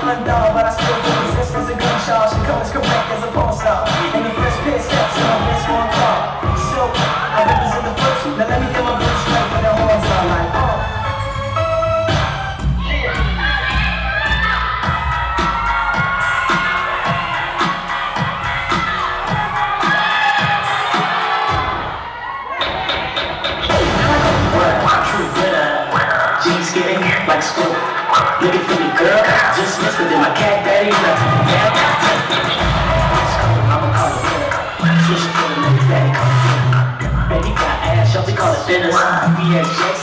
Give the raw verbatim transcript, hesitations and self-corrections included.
undone, but I still feel resistance and gunshots. She comes correct as a porn star. And the first pair steps in my best one car. So, I represent the first. Now let me get my voice straight when the horns are like, oh. Like school, looking for me, girl. Just missed it in my cat daddy. I'ma call it dinner. Switch it for the niggas daddy call it dinner. Baby got ass, y'all we call it dinner. B S J